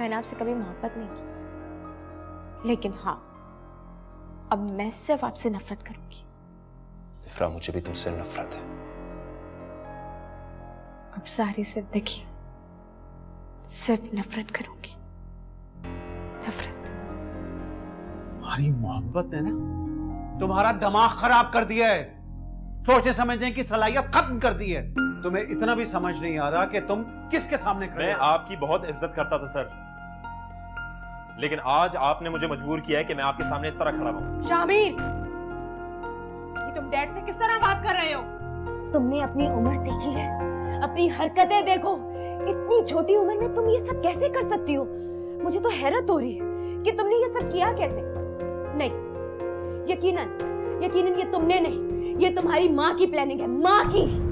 मैंने आपसे कभी मोहब्बत नहीं की, लेकिन हाँ, अब मैं सिर्फ आपसे नफरत करूंगी। इफ्रा, मुझे भी तुमसे नफरत है। अब सारी जिंदगी सिर्फ नफरत करूंगी, नफरत। तुम्हारी मोहब्बत है ना, तुम्हारा दिमाग खराब कर दिया है, सोचने समझने की सलाहियत खत्म कर दी है। तुम्हें इतना भी समझ नहीं आ रहा कि तुम किसके सामने खड़े मैं आपकी बहुत इज्जत करता था सर, लेकिन आज आपने मुझे मजबूर किया है कि मैं आपके सामने इस तरह खड़ा हूं। शामिर, ये तुम डैड से किस तरह बात कर रहे हो? तुमने अपनी उम्र देखी है, अपनी हरकतें देखो। इतनी छोटी उम्र में तुम ये सब कैसे कर सकती हो? मुझे तो हैरत हो रही है कि तुमने ये सब किया कैसे। नहीं, यकीनन ये तुमने नहीं, ये तुम्हारी माँ की प्लानिंग है, माँ की।